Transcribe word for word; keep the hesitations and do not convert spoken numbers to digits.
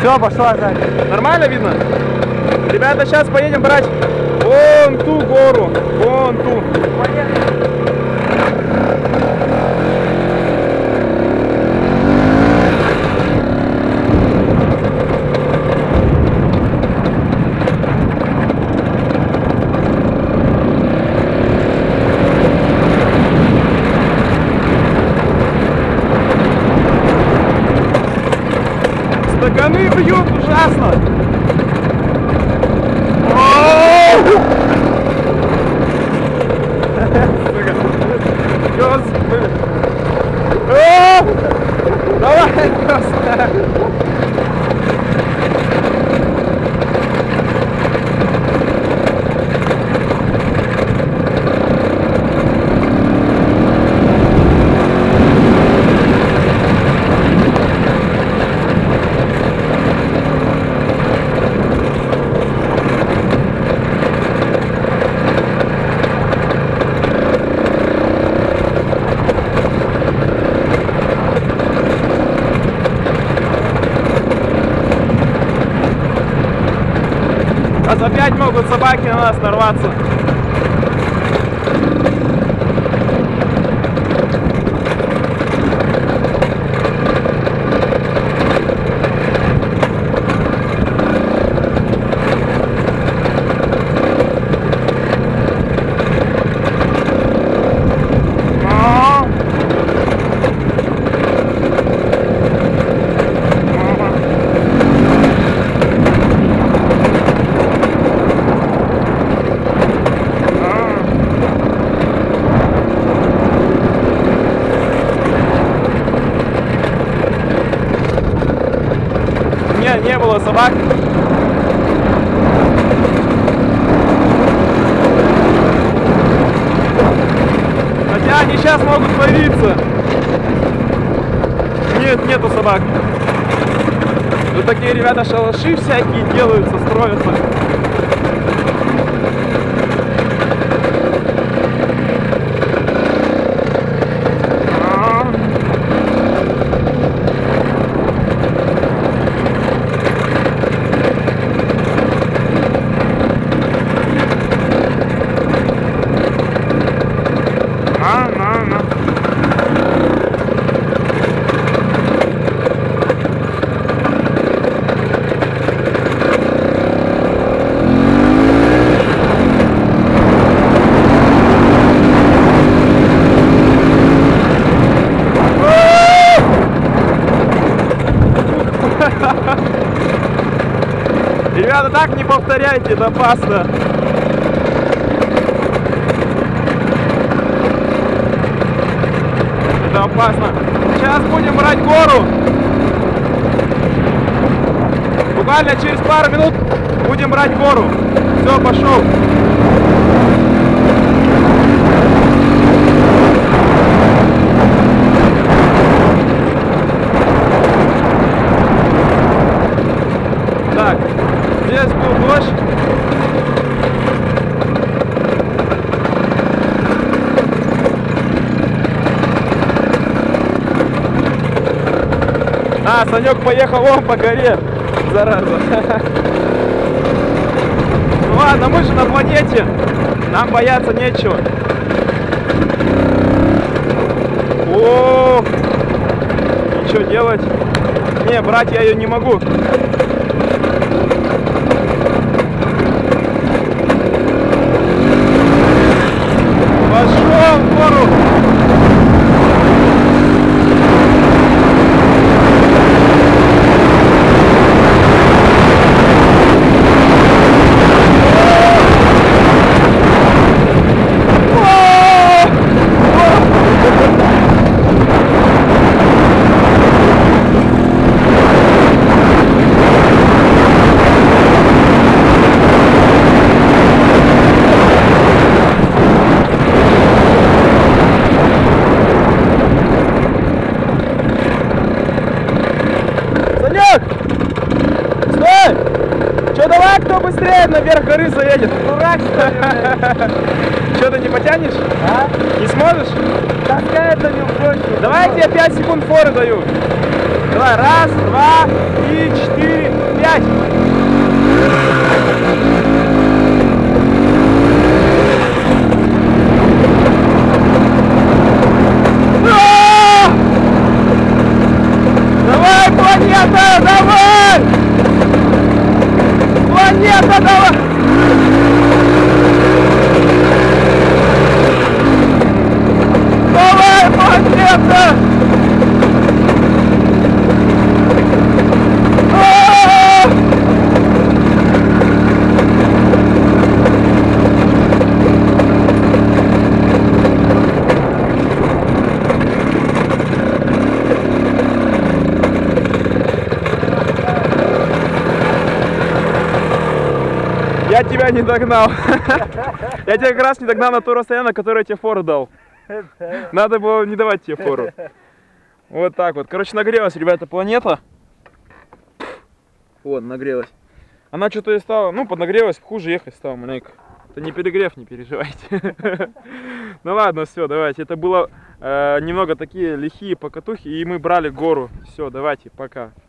Все, пошла сзади. Нормально видно? Ребята, сейчас поедем брать вон ту гору. Вон ту. Поехали. Стаканы бьют ужасно. Господи. Давай просто. Опять могут собаки на нас нарваться. Не было собак. Хотя они сейчас могут появиться. Нет, нету собак. Тут такие ребята шалаши всякие делаются, строятся. Ребята, так не повторяйте, это опасно. Это опасно. Сейчас будем брать гору. Буквально через пару минут будем брать гору. Все, пошел. Так, здесь был дождь. А, Санек поехал вон по горе, зараза. Ну ладно, мы же на планете, нам бояться нечего. О, и что делать? Не, брать я ее не могу. Пошел в гору. Че, давай, кто быстрее наверх горы заедет? Дурак, что ли? Че, ты не потянешь? А? Не сможешь? Таскает на нем точно. Давай я тебе пять секунд форы даю. Давай, раз, два, три, четыре, пять. А! Давай, планета, давай! Планета, давай! Давай, планета! Я тебя не догнал. Я тебя как раз не догнал на то расстояние, которое я тебе фору дал. Надо было не давать тебе фору. Вот так вот. Короче, нагрелась, ребята, планета. Вот, нагрелась. Она что-то и стала, ну, поднагрелась, хуже ехать стала, маленько. Это не перегрев, не переживайте. Ну ладно, все, давайте. Это было э, немного такие лихие покатухи, и мы брали гору. Все, давайте, пока.